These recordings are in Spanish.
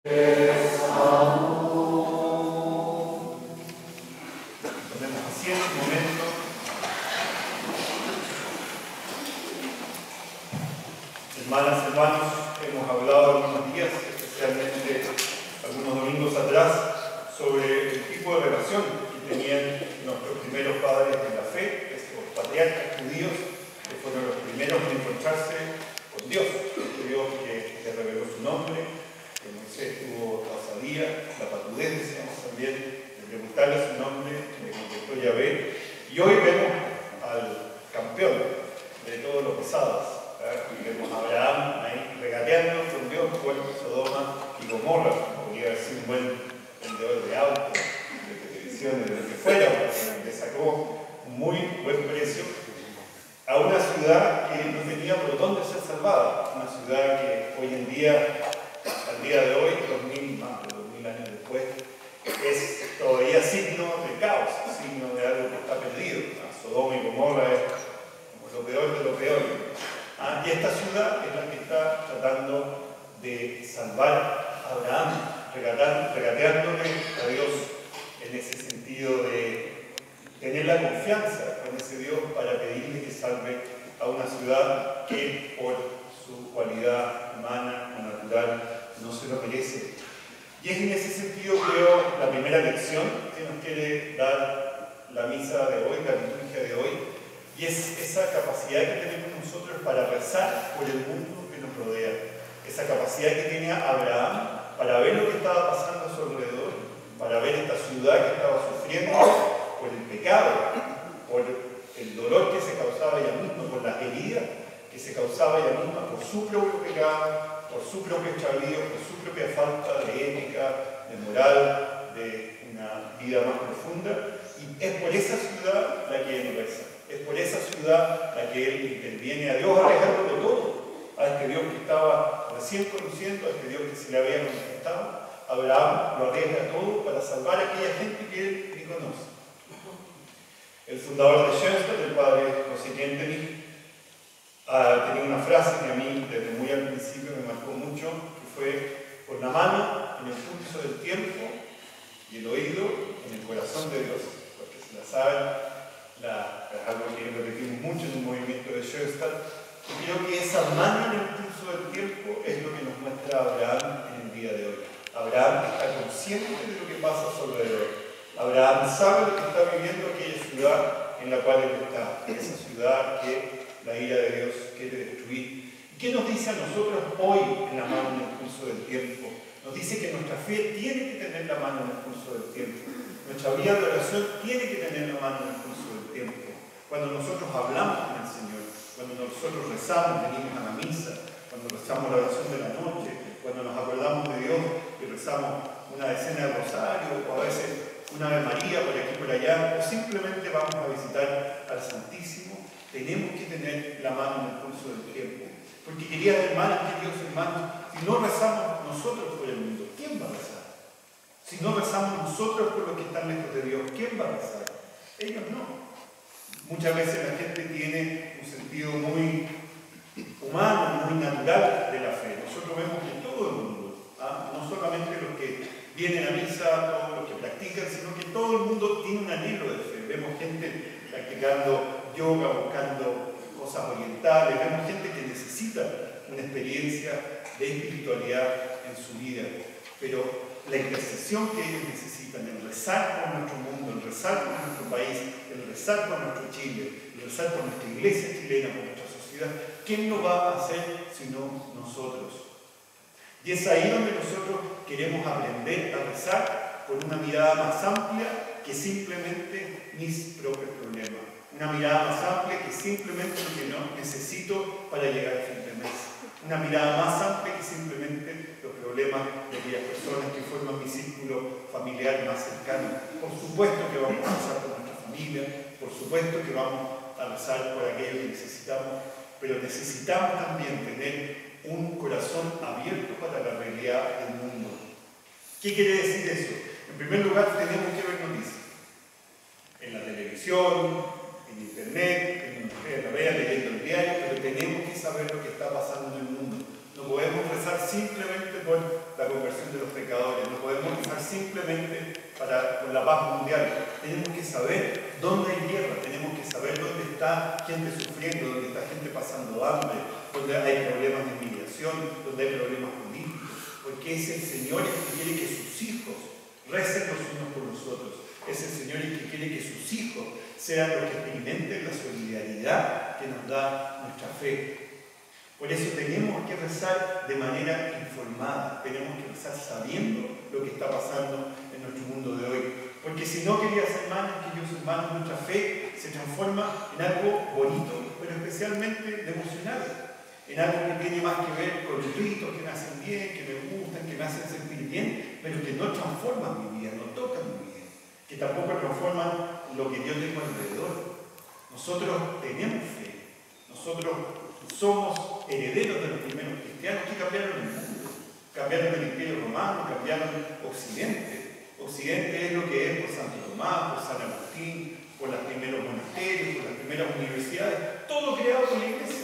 así en un momento. Hermanas, hermanos, hemos hablado algunos días, especialmente algunos domingos atrás, sobre el tipo de relación que tenían nuestros primeros padres de la fe, estos patriarcas judíos, que fueron los primeros en encontrarse con Dios, este Dios que reveló su nombre, que Moisés tuvo la osadía, la patudez, decíamos también, de preguntarle su nombre, le contestó Yahvé, y hoy vemos al campeón de todos los pesados. Y vemos a Abraham ahí regateando con Dios por Sodoma y Gomorra. Podría haber sido un buen vendedor de autos, de televisiones, de lo que fuera, le sacó un muy buen precio a una ciudad que no tenía por dónde ser salvada. Una ciudad que hoy en día, al día de hoy, más de 2000 años después, es todavía signo de caos, signo de algo que está perdido. Sodoma y Gomorra es como lo peor de lo peor. Y esta ciudad es la que está tratando de salvar a Abraham, regateándole a Dios en ese sentido de tener la confianza con ese Dios para pedirle que salve a una ciudad que por su cualidad humana o natural no se lo merece. Y es en ese sentido, creo, la primera lección que nos quiere dar la misa de hoy, la liturgia de hoy, y es esa capacidad que tenemos nosotros para rezar por el mundo que nos rodea. Esa capacidad que tenía Abraham para ver lo que estaba pasando a su alrededor, para ver esta ciudad que estaba sufriendo por el pecado, por el dolor que se causaba ella misma, por las heridas que se causaba ella misma, por su propio pecado, por su propio extravío, por su propia falta de ética, de moral, de una vida más profunda. Y es por esa ciudad la que él reza. Es por esa ciudad la que él interviene a Dios arriesgándolo todo. A este Dios que estaba recién conociendo, a este Dios que se le había manifestado. Abraham lo arriesga todo para salvar a aquella gente que él ni conoce. El fundador de Schoenstatt, el padre José Kentenich, tenía una frase que a mí desde muy al principio me marcó mucho, que fue: con la mano en el pulso del tiempo y el oído en el corazón de Dios. Porque se la saben. Es algo que repetimos mucho en el movimiento de Schoenstatt, y creo que esa mano en el pulso del tiempo es lo que nos muestra Abraham en el día de hoy. Abraham está consciente de lo que pasa a su alrededor. Abraham sabe lo que está viviendo aquella ciudad en la cual él está, esa ciudad que la ira de Dios quiere destruir. ¿Y qué nos dice a nosotros hoy en la mano en el pulso del tiempo? Nos dice que nuestra fe tiene que tener la mano en el pulso del tiempo. Nuestra vida de oración tiene que tener la mano en el pulso del tiempo. Cuando nosotros hablamos con el Señor, cuando nosotros rezamos, venimos a la misa, cuando rezamos la oración de la noche, cuando nos acordamos de Dios y rezamos una decena de rosario, o a veces una Ave María por aquí y por allá, o simplemente vamos a visitar al Santísimo, tenemos que tener la mano en el pulso del tiempo. Porque, queridas hermanas, queridos hermanos, si no rezamos nosotros por el mundo, ¿quién va a rezar? Si no rezamos nosotros por los que están lejos de Dios, ¿quién va a rezar? Ellos no. Muchas veces la gente tiene un sentido muy humano, muy natural de la fe. Nosotros vemos que todo el mundo, no solamente los que vienen a misa, todos los que practican, sino que todo el mundo tiene un anhelo de fe. Vemos gente practicando yoga, buscando cosas orientales, vemos gente que necesita una experiencia de espiritualidad en su vida. Pero la intercesión que ellos necesitan, el rezar por nuestro mundo, el rezar por nuestro país, el rezar por nuestro Chile, el rezar por nuestra iglesia chilena, por nuestra sociedad, ¿quién lo va a hacer sino nosotros? Y es ahí donde nosotros queremos aprender a rezar con una mirada más amplia que simplemente mis propios problemas. Una mirada más amplia que simplemente lo que no necesito para llegar a fin de mes. Una mirada más amplia que simplemente los problemas de aquellas personas que forman mi círculo familiar más cercano. Por supuesto que vamos a rezar por nuestra familia, por supuesto que vamos a rezar por aquellos que necesitamos, pero necesitamos también tener un corazón abierto para la realidad del mundo. ¿Qué quiere decir eso? En primer lugar, tenemos que ver noticias. En la televisión, en internet, en la vea leyendo el diario, pero tenemos que saber lo que está pasando en el mundo. No podemos rezar simplemente por la conversión de los pecadores, no podemos rezar simplemente con la paz mundial. Tenemos que saber dónde hay guerra, tenemos que saber dónde está gente sufriendo, dónde está gente pasando hambre, dónde hay problemas de inmigración, dónde hay problemas políticos, porque es el Señor el que quiere que sus hijos recen los unos por los otros. Es el Señor el que quiere que sus hijos sean los que experimenten la solidaridad que nos da nuestra fe. Por eso tenemos que rezar de manera informada, tenemos que rezar sabiendo lo que está pasando en nuestro mundo de hoy. Porque si no, queridas hermanas, queridos hermanos, nuestra fe se transforma en algo bonito, pero especialmente devocional, en algo que tiene más que ver con ritos que me hacen bien, que me gustan, que me hacen sentir bien, pero que no transforman mi vida, no tocan mi vida, que tampoco transforman lo que Dios tengo alrededor. Nosotros tenemos fe, nosotros somos herederos de los primeros cristianos que cambiaron el mundo, cambiaron el Imperio Romano, cambiaron Occidente. Occidente es lo que es por Santo Tomás, por San Agustín, por los primeros monasterios, por las primeras universidades, todo creado por la Iglesia.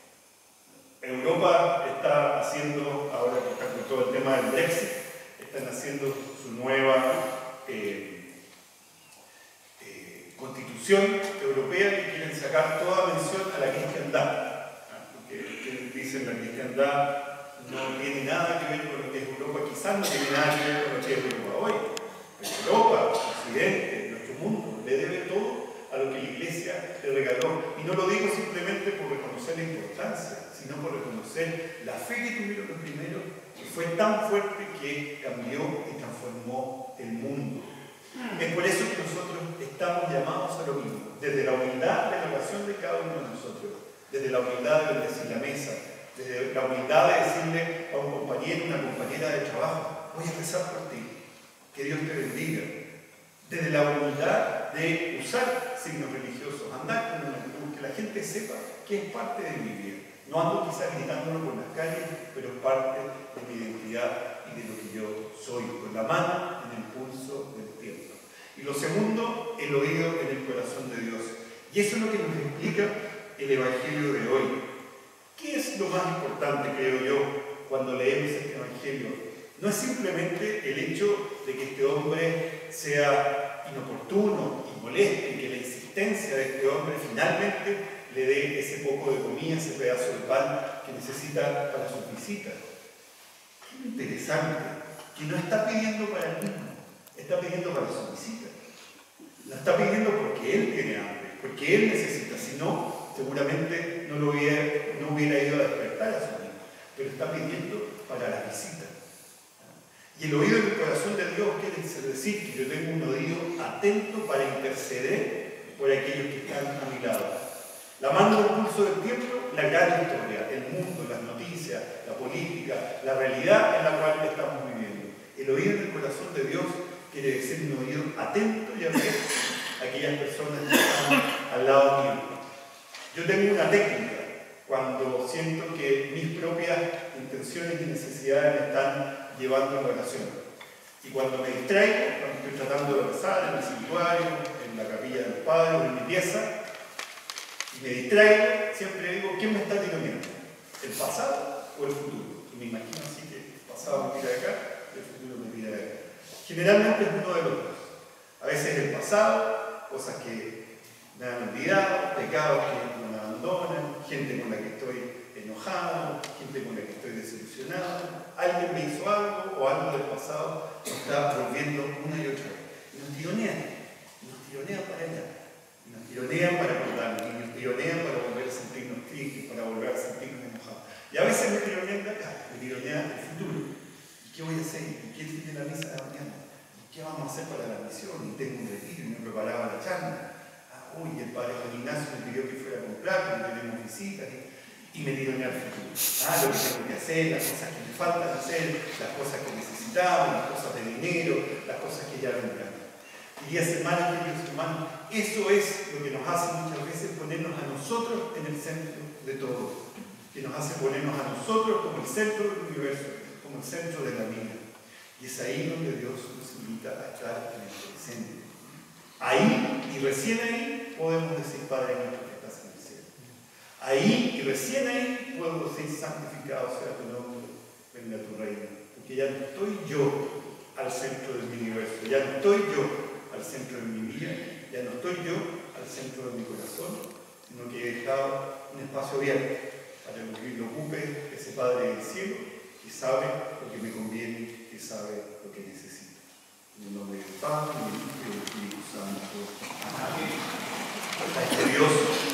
Europa está haciendo, ahora que está con todo el tema del Brexit, están haciendo su nueva constitución europea que quieren sacar toda mención a la cristiandad. Porque dicen la cristiandad no tiene nada que ver con lo que es Europa, quizás no tiene nada que ver con lo que es Europa hoy. Pero Europa, Occidente, nuestro mundo, le debe todo a lo que la Iglesia le regaló. Y no lo digo simplemente por reconocer la importancia, sino por reconocer la fe que tuvieron los primeros, que fue tan fuerte que cambió y transformó el mundo. Es por eso que nosotros estamos llamados a lo mismo, desde la humildad de la oración de cada uno de nosotros, desde la humildad de bendecir la mesa, desde la humildad de decirle a un compañero, una compañera de trabajo, voy a rezar por ti, que Dios te bendiga. Desde la humildad de usar signos religiosos, andar con una cruz, que la gente sepa que es parte de mi vida. No ando quizás gritándolo por las calles, pero es parte de mi identidad y de lo que yo soy, con la mano en el pulso del tiempo. Y lo segundo, el oído en el corazón de Dios. Y eso es lo que nos explica el Evangelio de hoy. ¿Qué es lo más importante, creo yo, cuando leemos este Evangelio? No es simplemente el hecho de que este hombre sea inoportuno y molesto y que la insistencia de este hombre finalmente le dé ese poco de comida, ese pedazo de pan que necesita para sus visitas. Qué interesante, que no está pidiendo para él mismo, está pidiendo para su visita. La está pidiendo porque él tiene hambre, porque él necesita, si no, seguramente no hubiera ido a despertar a su hijo, pero está pidiendo para la visita. Y el oído del corazón de Dios quiere decir que yo tengo un oído atento para interceder por aquellos que están a mi lado. La mano del pulso del tiempo, la gran historia, el mundo, las noticias, la política, la realidad en la cual estamos viviendo. El oído del corazón de Dios quiere decir un oído atento y abierto a aquellas personas que están al lado mío. Yo tengo una técnica cuando siento que mis propias intenciones y necesidades me están llevando a la oración. Y cuando me distraigo, cuando estoy tratando de rezar en el santuario, en la capilla del Padre o en mi pieza, y me distraigo, siempre digo, ¿quién me está tironeando? ¿El pasado o el futuro? Y me imagino así que el pasado me tira de acá, el futuro me tira de acá. Generalmente es uno de los dos. A veces el pasado, cosas que me han olvidado, pecados que me abandonan, gente con la que estoy enojado, gente con la que estoy desilusionado, alguien me hizo algo o algo del pasado nos está volviendo una y otra vez. Y nos tironean para allá, y nos tironean para acordarnos, y nos tironean para volver a sentirnos tristes, para volver a sentirnos enojados. Y a veces me tironean de acá, me tironean del futuro. ¿Y qué voy a hacer? ¿Y qué tiene la misa de la mañana? ¿Y qué vamos a hacer para la misión? Y tengo un retiro y me preparaba la charla. Uy, el padre Juan Ignacio me pidió que fuera a comprar, porque tenemos visitas, y me tironea al futuro. Lo que tengo que hacer, las cosas que me faltan hacer, las cosas que necesitamos, las cosas de dinero, las cosas que ya vendrán. Queridas hermanas, queridos hermanos, eso es lo que nos hace muchas veces ponernos a nosotros en el centro de todo, que nos hace ponernos a nosotros como el centro del universo, como el centro de la vida. Y es ahí donde Dios nos invita a estar en el presente. Ahí, y recién ahí, podemos decir, Padre nuestro que estás en el cielo. Ahí, y recién ahí, puedo decir, santificado sea tu nombre, venga tu reino, tu que ya no estoy yo al centro de mi universo, ya no estoy yo al centro de mi vida, ya no estoy yo al centro de mi corazón, sino que he dejado un espacio abierto para que lo ocupe ese Padre del cielo, que sabe lo que me conviene, que sabe lo que necesito. En el nombre del Padre, del Hijo y del Espíritu Santo. Amén. Dios